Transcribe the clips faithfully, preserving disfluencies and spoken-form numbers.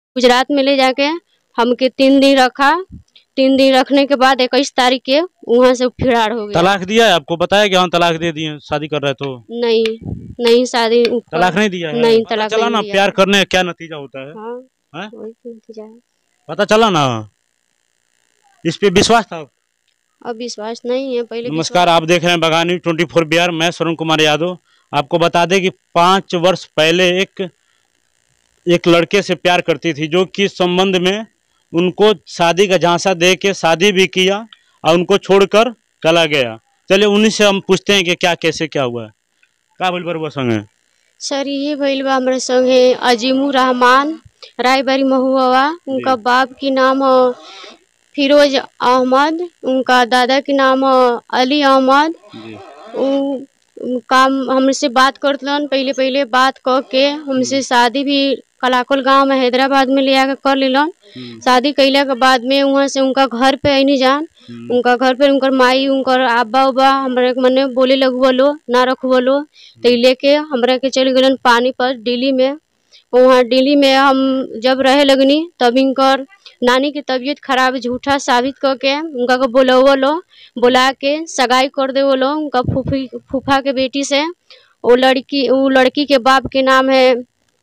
गुजरात में ले जाके हमके तीन दिन रखा। तीन दिन रखने के बाद इक्कीस तारीख के वहाँ से फरार हो गया। तलाक दिया है आपको? बताया कि हाँ तलाक दे दिए, शादी कर रहे तो? नहीं नहीं शादी तलाक नहीं दिया है? नहीं, पता तलाक चला नहीं ना दिया प्यार है। करने का क्या नतीजा होता है? हाँ, है? वही तो नतीजा है। पता चला ना? इस पे विश्वास था? अब विश्वास नहीं है, पहले नमस्कार, आप देख रहे हैं बगानी ट्वेंटी फोर बिहार। मैं स्वरुण कुमार यादव। आपको बता दें कि पाँच वर्ष पहले एक एक लड़के से प्यार करती थी, जो कि संबंध में उनको शादी का झांसा दे के शादी भी किया और उनको छोड़कर चला गया। चलिए उन्हीं से हम पूछते हैं कि क्या कैसे क्या हुआ है। का बोल बरुआ संगे सर ये भइल बा हमारे संगे अजीमुर रहमान रायबरी महुआ। उनका बाप की नाम है फिरोज अहमद, उनका दादा के नाम है अली अहमद। उ काम हमसे बात करतलन, पहले पहले बात कर के हमसे शादी भी कलाकोल गांव में हैदराबाद में ले आके कर लेलन। शादी कैला के बाद में वहाँ से उनका घर पे आई नहीं जान। उनका घर पे उनकर माई उनकर आबा उबा हमारे मने बोले लगवलो ना रखवलो, तो लेके हमरा के चल गलन पानीपत दिल्ली में। वहाँ दिल्ली में हम जब रहे लगनी तब इनकर नानी की तबीयत खराब झूठा साबित करके उनका को बोलवलो, बुला के सगाई कर दे बोलो उनका फूफी फूफा के बेटी से। वो लड़की वो लड़की के बाप के नाम है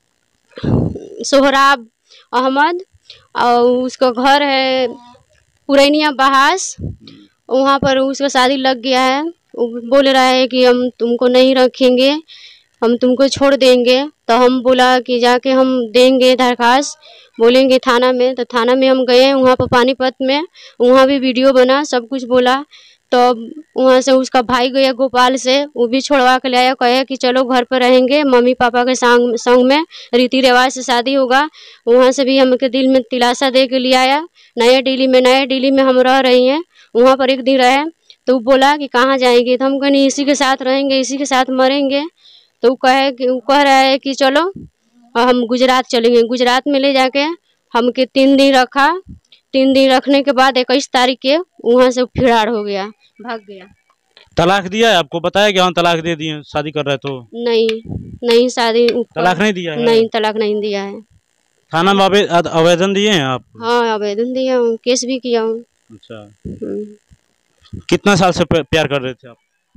सोहराब अहमद और उसका घर है पुरैनिया बहास। वहाँ पर उसका शादी लग गया है। वो बोल रहा है कि हम तुमको नहीं रखेंगे, हम तुमको छोड़ देंगे। तो हम बोला कि जाके हम देंगे दरखास्त, बोलेंगे थाना में। तो थाना में हम गए वहाँ पर पानीपत में, वहाँ भी वीडियो बना सब कुछ बोला। तो वहाँ से उसका भाई गया गोपाल से, वो भी छोड़वा के ले आया, कहे कि चलो घर पर रहेंगे मम्मी पापा के संग संग में रीति रिवाज से शादी होगा। वहाँ से भी हमके दिल में दिलासा दे के ले आया नया दिल्ली में। नया दिल्ली में हम रह रही हैं, वहाँ पर एक दिन रहे तो वो बोला कि कहाँ जाएंगे, तो हम कहनी इसी के साथ रहेंगे इसी के साथ मरेंगे। तो वो कहे कि वो कह रहा है कि चलो हम गुजरात चलेंगे। गुजरात में ले जाके हमके तीन दिन रखा। तीन दिन रखने के बाद इक्कीस तारीख के वहाँ से फरार हो गया, भाग गया। तलाक दिया है आपको? बताया कि हाँ तलाक दे दिए, शादी कर रहे तो? नहीं नहीं शादी तलाक नहीं दिया है? नहीं, तलाक नहीं दिया है। थाना में आवेदन दिए हैं आप? हाँ आवेदन दिया हूँ, केस भी किया हूँ। अच्छा, कितना साल से प्यार कर रहे थे आप?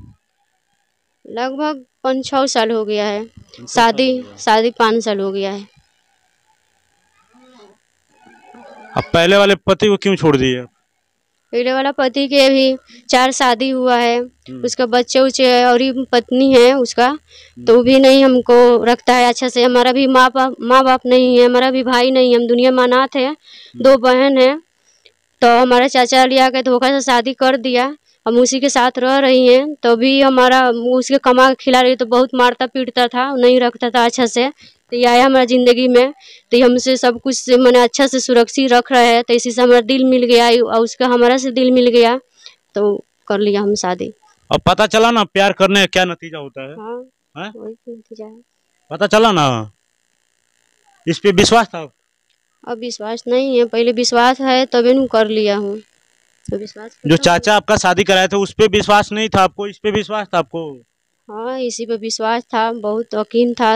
लगभग पाँच छः साल हो गया है। शादी शादी पाँच साल हो गया है। अब पहले वाले पति को क्यों छोड़ दिए? पहले वाला पति के भी चार शादी हुआ है, उसका बच्चे उच्चे और पत्नी है उसका, तो वो भी नहीं हमको रखता है अच्छा से। हमारा भी माँ बाप माँ बाप नहीं है, हमारा भी भाई नहीं है, हम दुनिया में अनाथ है। दो बहन है, तो हमारा चाचा लिया के धोखा से शादी कर दिया। हम उसी के साथ रह रही हैं, तो भी हमारा उसके कमा के खिला रही, तो बहुत मारता पीटता था, नहीं रखता था अच्छा से। तो ये आया हमारा ज़िंदगी में, तो हमसे सब कुछ से मैंने अच्छा से सुरक्षित रख रहा है। तो इसी से हमारा दिल मिल गया और उसका हमारा से दिल मिल गया, तो कर लिया हम शादी। अब पता चला ना प्यार करने का क्या नतीजा होता है? हाँ, है? वही नतीजा है। पता चला ना? इस पे विश्वास था? अब विश्वास नहीं है, पहले विश्वास है तभी न कर लिया हूँ। तो विश्वास जो चाचा आपका शादी कराए थे उस पे विश्वास नहीं था आपको, इस पे विश्वास था आपको? हाँ इसी पे विश्वास था, बहुत यकीन था।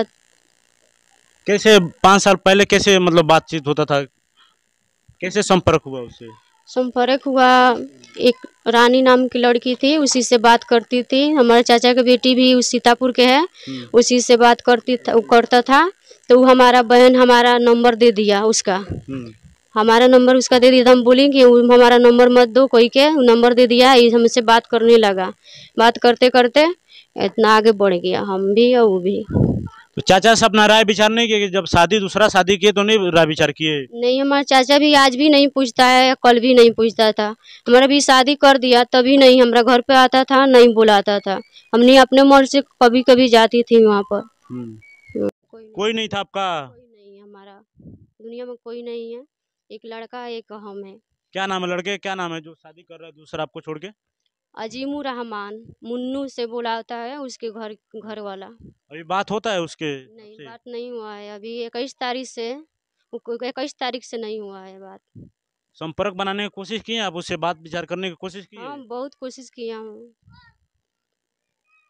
कैसे पाँच साल पहले कैसे मतलब बातचीत होता था, कैसे संपर्क हुआ उससे? संपर्क हुआ, एक रानी नाम की लड़की थी, उसी से बात करती थी। हमारे चाचा की बेटी भी उस सीतापुर के है, उसी से बात करती था, करता था। तो वो हमारा बहन हमारा नंबर दे दिया उसका, हमारा नंबर उसका दे दिया। तो हम बोले कि हमारा नंबर मत दो कोई के, नंबर दे दिया, हमसे बात करने लगा। बात करते करते इतना आगे बढ़ गया, हम भी और वो भी। तो चाचा से अपना राय विचार नहीं किए कि जब शादी दूसरा शादी किए तो नहीं राय विचार किए? नहीं, हमारा चाचा भी आज भी नहीं पूछता है, कल भी नहीं पूछता था। हमारा भी शादी कर दिया तभी नहीं हमारा घर पे आता था, नहीं बुलाता था। हमने अपने मन से कभी कभी जाती थी वहाँ पर। कोई, कोई नहीं था आपका? कोई नहीं, हमारा दुनिया में कोई नहीं है, एक लड़का एक हम है। क्या नाम है लड़के, क्या नाम है जो शादी कर रहा है दूसरा आपको छोड़ के? अजीमुर रहमान, मुन्नू से बुलाता है उसके घर घर वाला। अभी बात होता है उसके? नहीं बात नहीं हुआ है अभी, इक्कीस तारीख से इक्कीस तारीख से नहीं हुआ है बात। संपर्क बनाने की कोशिश की आप उससे, बात विचार करने की कोशिश की? हाँ बहुत कोशिश किया हूँ।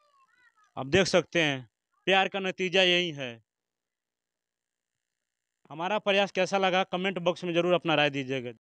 आप देख सकते हैं प्यार का नतीजा यही है। हमारा प्रयास कैसा लगा कमेंट बॉक्स में ज़रूर अपना राय दीजिएगा।